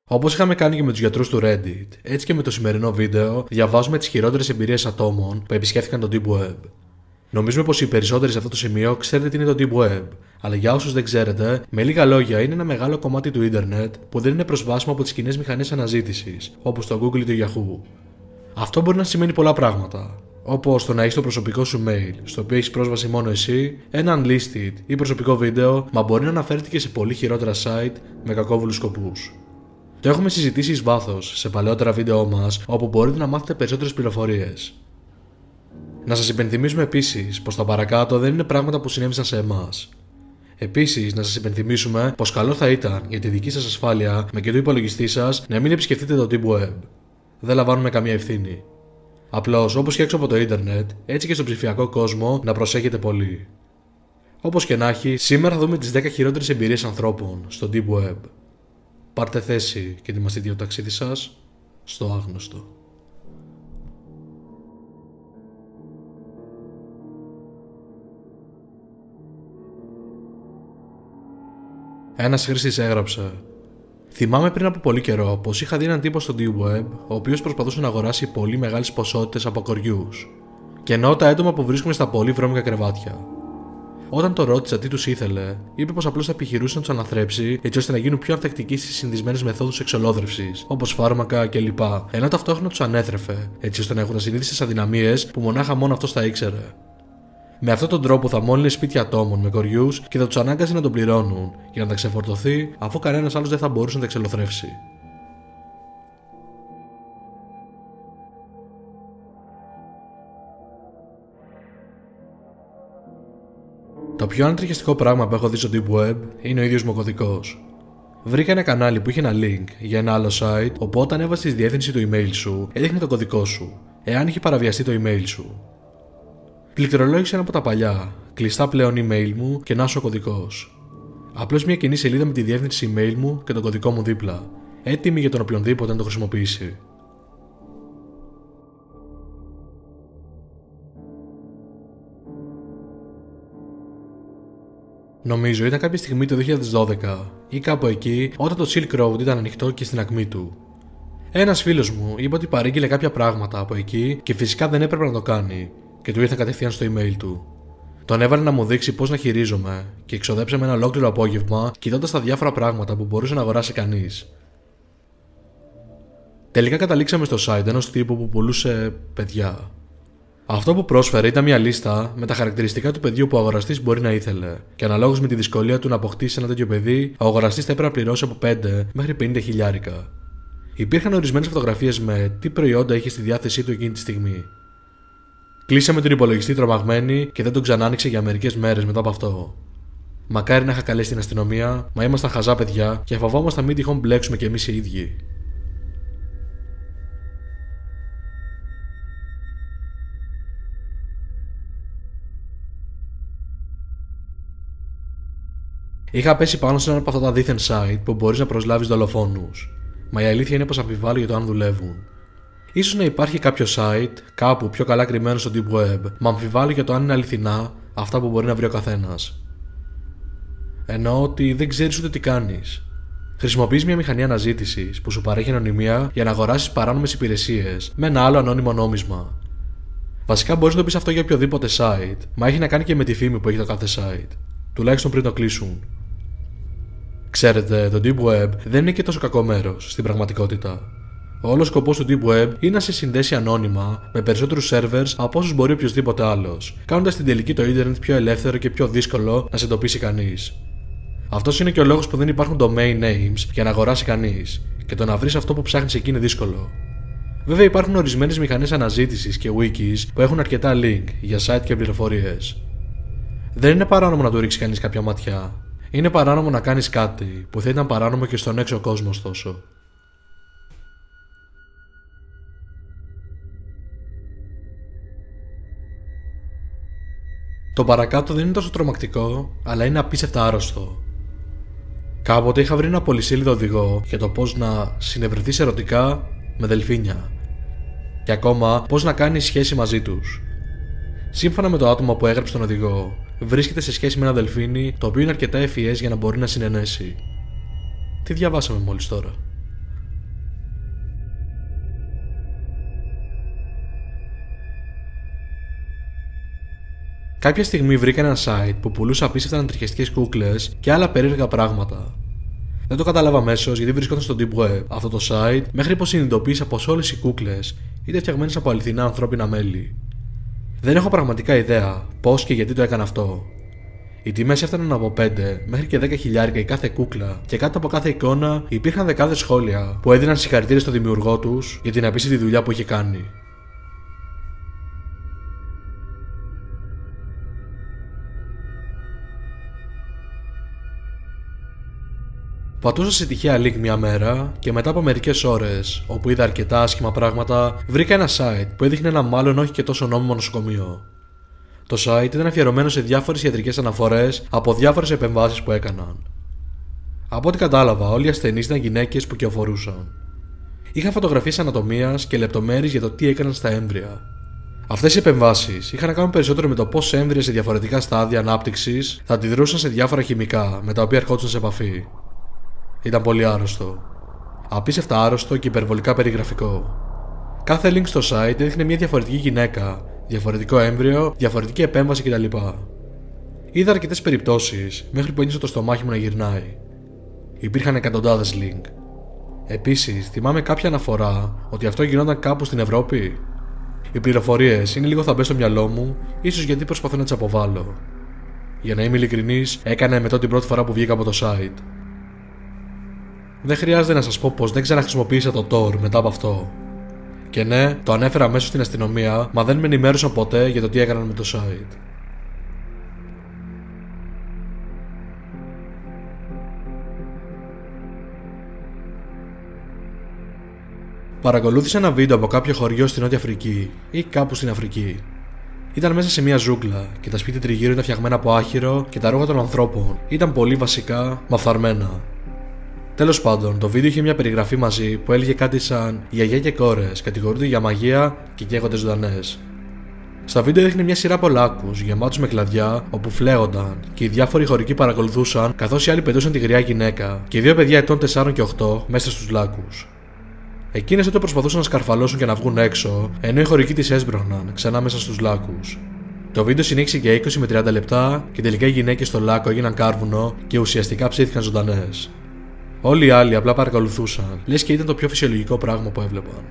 Όπως είχαμε κάνει και με τους γιατρούς του Reddit, έτσι και με το σημερινό βίντεο διαβάζουμε τις χειρότερες εμπειρίες ατόμων που επισκέφθηκαν το Deep Web. Νομίζουμε πως οι περισσότεροι σε αυτό το σημείο ξέρετε τι είναι το Deep Web, αλλά για όσους δεν ξέρετε, με λίγα λόγια είναι ένα μεγάλο κομμάτι του ίντερνετ που δεν είναι προσβάσιμο από τις κοινές μηχανές αναζήτησης, όπως το Google ή το Yahoo. Αυτό μπορεί να σημαίνει πολλά πράγματα, όπως το να έχεις το προσωπικό σου mail, στο οποίο έχεις πρόσβαση μόνο εσύ, ένα unlisted ή προσωπικό βίντεο, μα μπορεί να αναφέρεται και σε πολύ χειρότερα site με κακόβουλους σκοπούς. Το έχουμε συζητήσει εις βάθος σε παλαιότερα βίντεό μας, όπου μπορείτε να μάθετε περισσότερες πληροφορίες. Να σας υπενθυμίσουμε επίσης πως τα παρακάτω δεν είναι πράγματα που συνέβησαν σε εμάς. Επίσης, να σας υπενθυμίσουμε πως καλό θα ήταν για τη δική σας ασφάλεια με και του υπολογιστή σας να μην επισκεφτείτε το Deep Web. Δεν λαμβάνουμε καμία ευθύνη. Απλώς, όπως και έξω από το ίντερνετ, έτσι και στον ψηφιακό κόσμο, να προσέχετε πολύ. Όπως και να έχει, σήμερα θα δούμε τις 10 χειρότερες εμπειρίες ανθρώπων στο Deep Web. Πάρτε θέση και ετοιμαστείτε για το ταξίδι σας στο άγνωστο. Ένας χρήστης έγραψε: θυμάμαι πριν από πολύ καιρό πως είχα δει έναν τύπο στο Deep Web, ο οποίος προσπαθούσε να αγοράσει πολύ μεγάλες ποσότητες από κοριούς, και εννοώ τα έντομα που βρίσκουμε στα πολύ βρώμικα κρεβάτια. Όταν το ρώτησα τι τους ήθελε, είπε πως απλώς θα επιχειρούσε να τους αναθρέψει έτσι ώστε να γίνουν πιο ανθεκτικοί στις συνηθισμένες μεθόδους εξολόθρευσης, όπως φάρμακα κλπ. Ενώ ταυτόχρονα τους ανέθρεφε, έτσι ώστε να έχουν ασυνείδητες αδυναμίες που μονάχα μόνο αυτός τα ήξερε. Με αυτόν τον τρόπο θα μόλυνε σπίτια ατόμων με κοριούς και θα τους ανάγκαζε να τον πληρώνουν για να τα ξεφορτωθεί, αφού κανένας άλλος δεν θα μπορούσε να τα εξολοθρεύσει. Το πιο ανατριχιαστικό πράγμα που έχω δει στο Deep Web είναι ο ίδιος μου ο κωδικός. Βρήκα ένα κανάλι που είχε ένα link για ένα άλλο site, όπου όταν έβαζες τη διεύθυνση του email σου, έδειχνε τον κωδικό σου, εάν είχε παραβιαστεί το email σου. Πληκτρολόγησε ένα από τα παλιά, κλειστά πλέον email μου και να σου ο κωδικός. Απλώς μια κοινή σελίδα με τη διεύθυνση email μου και τον κωδικό μου δίπλα, έτοιμη για τον οποιονδήποτε να το χρησιμοποιήσει. Νομίζω ήταν κάποια στιγμή το 2012 ή κάπου εκεί, όταν το Silk Road ήταν ανοιχτό και στην ακμή του. Ένας φίλος μου είπε ότι παρήγγειλε κάποια πράγματα από εκεί και φυσικά δεν έπρεπε να το κάνει, και του ήρθε κατευθείαν στο email του. Τον έβαλε να μου δείξει πώς να χειρίζομαι και εξοδέψαμε ένα ολόκληρο απόγευμα κοιτώντας τα διάφορα πράγματα που μπορούσε να αγοράσει κανείς. Τελικά καταλήξαμε στο site ενός τύπου που πουλούσε παιδιά. Αυτό που πρόσφερε ήταν μια λίστα με τα χαρακτηριστικά του παιδιού που ο αγοραστής μπορεί να ήθελε, και αναλόγως με τη δυσκολία του να αποκτήσει ένα τέτοιο παιδί, ο αγοραστής θα έπρεπε να πληρώσει από 5 μέχρι 50 χιλιάρικα. Υπήρχαν ορισμένες φωτογραφίες με τι προϊόντα είχε στη διάθεσή του εκείνη τη στιγμή. Κλείσαμε τον υπολογιστή τρομαγμένοι και δεν τον ξανά άνοιξε για μερικές μέρες μετά από αυτό. Μακάρι να είχα καλέσει την αστυνομία, μα ήμασταν χαζά παιδιά και φοβόμασταν μην τυχόν μπλέξουμε κι εμείς οι ίδιοι. Είχα πέσει πάνω σε ένα από αυτά τα δίθεν site που μπορείς να προσλάβεις δολοφόνους, μα η αλήθεια είναι πως αμφιβάλλω για το αν δουλεύουν. Ίσως να υπάρχει κάποιο site, κάπου πιο καλά κρυμμένο στο Deep Web, μα αμφιβάλλω για το αν είναι αληθινά αυτά που μπορεί να βρει ο καθένας. Εννοώ ότι δεν ξέρεις ούτε τι κάνεις. Χρησιμοποιείς μια μηχανή αναζήτησης που σου παρέχει ανωνυμία για να αγοράσεις παράνομες υπηρεσίες με ένα άλλο ανώνυμο νόμισμα. Βασικά μπορείς να το πεις αυτό για οποιοδήποτε site, μα έχει να κάνει και με τη φήμη που έχει το κάθε site, τουλάχιστον πριν το κλείσουν. Ξέρετε, το Deep Web δεν είναι και τόσο κακό μέρος στην πραγματικότητα. Ο όλος σκοπός του Deep Web είναι να σε συνδέσει ανώνυμα με περισσότερους servers από όσους μπορεί οποιοδήποτε άλλος, κάνοντας στην τελική το ίντερνετ πιο ελεύθερο και πιο δύσκολο να σε εντοπίσει κανείς. Αυτός είναι και ο λόγος που δεν υπάρχουν domain names για να αγοράσει κανείς, και το να βρεις αυτό που ψάχνεις εκεί είναι δύσκολο. Βέβαια, υπάρχουν ορισμένες μηχανές αναζήτησης και wikis που έχουν αρκετά link για site και πληροφορίες. Δεν είναι παράνομο να του ρίξει κανείς κάποια ματιά. Είναι παράνομο να κάνεις κάτι που θα ήταν παράνομο και στον έξω κόσμο, ωστόσο. Το παρακάτω δεν είναι τόσο τρομακτικό, αλλά είναι απίστευτα άρρωστο. Κάποτε είχα βρει ένα πολυσέλιδο οδηγό για το πώς να συνευρεθείς ερωτικά με δελφίνια, και ακόμα πώς να κάνεις σχέση μαζί τους. Σύμφωνα με το άτομο που έγραψε τον οδηγό, βρίσκεται σε σχέση με ένα δελφίνι το οποίο είναι αρκετά ευφυές για να μπορεί να συνενέσει. Τι διαβάσαμε μόλις τώρα? Κάποια στιγμή βρήκα ένα site που πουλούσε απίστευτα ανατριχιαστικές κούκλες και άλλα περίεργα πράγματα. Δεν το κατάλαβα αμέσως γιατί βρισκόταν στο Deep Web αυτό το site, μέχρι που συνειδητοποίησα πως όλες οι κούκλες ήταν φτιαγμένες από αληθινά ανθρώπινα μέλη. Δεν έχω πραγματικά ιδέα πώς και γιατί το έκανα αυτό. Οι τιμές έφταναν από 5 μέχρι και 10 χιλιάρικα η κάθε κούκλα και κάτω από κάθε εικόνα υπήρχαν δεκάδες σχόλια που έδιναν συγχαρητήρια στο δημιουργό τους για την απίστευτη δουλειά που είχε κάνει. Πατούσα σε τυχαία link μια μέρα και μετά από μερικές ώρες, όπου είδα αρκετά άσχημα πράγματα, βρήκα ένα site που έδειχνε ένα μάλλον όχι και τόσο νόμιμο νοσοκομείο. Το site ήταν αφιερωμένο σε διάφορες ιατρικές αναφορές από διάφορες επεμβάσεις που έκαναν. Από ό,τι κατάλαβα, όλοι οι ασθενείς ήταν γυναίκες που κυοφορούσαν. Είχαν φωτογραφίες ανατομίας και λεπτομέρειες για το τι έκαναν στα έμβρια. Αυτές οι επεμβάσεις είχαν να κάνουν περισσότερο με το πώς έμβρια σε διαφορετικά στάδια ανάπτυξης θα αντιδρούσαν σε διάφορα χημικά με τα οποία ερχόντουσαν σε επαφή. Ήταν πολύ άρρωστο. Απίστευτα άρρωστο και υπερβολικά περιγραφικό. Κάθε link στο site έδειχνε μια διαφορετική γυναίκα, διαφορετικό έμβριο, διαφορετική επέμβαση κτλ. Είδα αρκετές περιπτώσεις μέχρι που ένιωσα το στομάχι μου να γυρνάει. Υπήρχαν εκατοντάδες link. Επίσης, θυμάμαι κάποια αναφορά ότι αυτό γινόταν κάπου στην Ευρώπη. Οι πληροφορίες είναι λίγο θαμπές στο μυαλό μου, ίσως γιατί προσπαθώ να τις αποβάλω. Για να είμαι ειλικρινής, έκανα εμετό την πρώτη φορά που βγήκα από το site. Δεν χρειάζεται να σας πω πως δεν ξαναχρησιμοποίησα το Tor μετά από αυτό. Και ναι, το ανέφερα αμέσως στην αστυνομία, μα δεν με ενημέρωσαν ποτέ για το τι έκαναν με το site. Παρακολούθησα ένα βίντεο από κάποιο χωριό στην Νότια Αφρική ή κάπου στην Αφρική. Ήταν μέσα σε μια ζούγκλα και τα σπίτια τριγύρω ήταν φτιαγμένα από άχυρο και τα ρούχα των ανθρώπων ήταν πολύ βασικά μαφθαρμένα. Τέλος πάντων, το βίντεο είχε μια περιγραφή μαζί που έλεγε κάτι σαν «Οι γιαγιά και κόρες κατηγορούνται για μαγεία και καίγονται ζωντανές». Στα βίντεο έδειχνε μια σειρά από λάκκους γεμάτους με κλαδιά όπου φλέγονταν και οι διάφοροι χωρικοί παρακολουθούσαν καθώς οι άλλοι πετούσαν τη γριά γυναίκα και δύο παιδιά ετών 4 και 8 μέσα στους λάκκους. Εκείνες τότε προσπαθούσαν να σκαρφαλώσουν και να βγουν έξω, ενώ οι χωρικοί τις έσπρωχναν ξανά μέσα στους λάκκους. Το βίντεο συνέχισε για 20 με 30 λεπτά και τελικά οι γυναίκες στο λάκκο έγιναν κάρβουνο και ουσιαστικά ψήθηκαν ζωντανές. Όλοι οι άλλοι απλά παρακολουθούσαν, λες και ήταν το πιο φυσιολογικό πράγμα που έβλεπαν.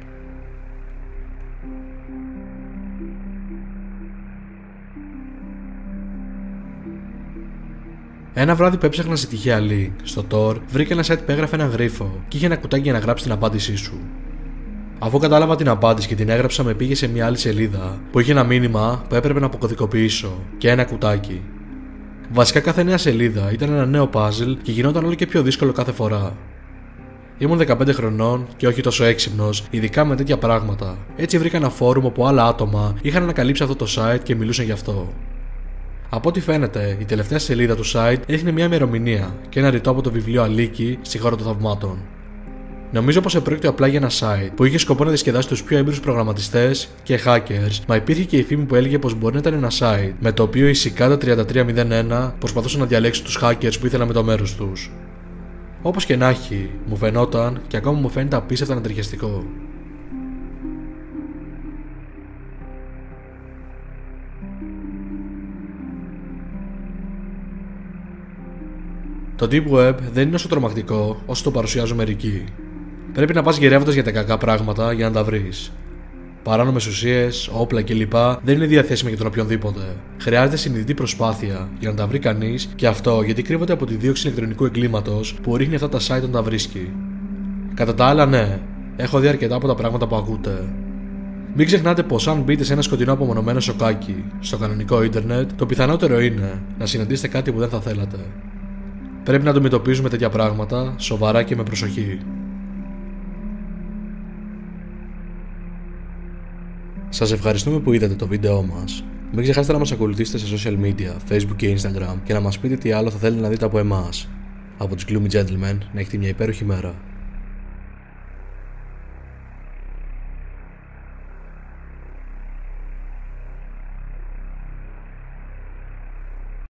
Ένα βράδυ που έψαχνα σε τυχαία link στο Tor, βρήκα ένα site που έγραφε ένα γρίφο και είχε ένα κουτάκι για να γράψει την απάντησή σου. Αφού κατάλαβα την απάντηση και την έγραψα, με πήγε σε μια άλλη σελίδα που είχε ένα μήνυμα που έπρεπε να αποκωδικοποιήσω και ένα κουτάκι. Βασικά, κάθε νέα σελίδα ήταν ένα νέο puzzle και γινόταν όλο και πιο δύσκολο κάθε φορά. Ήμουν 15 χρονών και όχι τόσο έξυπνος, ειδικά με τέτοια πράγματα. Έτσι βρήκα ένα φόρουμ όπου άλλα άτομα είχαν ανακαλύψει αυτό το site και μιλούσαν γι' αυτό. Από ό,τι φαίνεται, η τελευταία σελίδα του site έδειχνε μια ημερομηνία και ένα ρητό από το βιβλίο Αλίκη στη χώρα των θαυμάτων. Νομίζω πως επρόκειτο απλά για ένα site που είχε σκοπό να διασκεδάσει τους πιο έμπειρους προγραμματιστές και hackers, μα υπήρχε και η φήμη που έλεγε πως μπορεί να ήταν ένα site με το οποίο η Cicada 3301 προσπαθούσε να διαλέξει τους hackers που ήθελαν με το μέρος τους. Όπως και να έχει, μου φαινόταν και ακόμα μου φαίνεται απίστευτα ανατριχιαστικό. Το Deep Web δεν είναι όσο τρομακτικό όσο το παρουσιάζουν μερικοί. Πρέπει να πας γυρεύοντας για τα κακά πράγματα για να τα βρεις. Παράνομες ουσίες, όπλα κλπ. Δεν είναι διαθέσιμα για τον οποιονδήποτε. Χρειάζεται συνειδητή προσπάθεια για να τα βρει κανείς και αυτό γιατί κρύβονται από τη δίωξη ηλεκτρονικού εγκλήματος που ρίχνει αυτά τα site όταν τα βρίσκει. Κατά τα άλλα, ναι, έχω δει αρκετά από τα πράγματα που ακούτε. Μην ξεχνάτε πως αν μπείτε σε ένα σκοτεινό απομονωμένο σοκάκι στο κανονικό ίντερνετ, το πιθανότερο είναι να συναντήσετε κάτι που δεν θα θέλατε. Πρέπει να αντιμετωπίζουμε τέτοια πράγματα σοβαρά και με προσοχή. Σας ευχαριστούμε που είδατε το βίντεό μας. Μην ξεχάσετε να μας ακολουθήσετε σε social media, Facebook και Instagram και να μας πείτε τι άλλο θα θέλετε να δείτε από εμάς. Από τους Gloomy Gentlemen, να έχετε μια υπέροχη μέρα.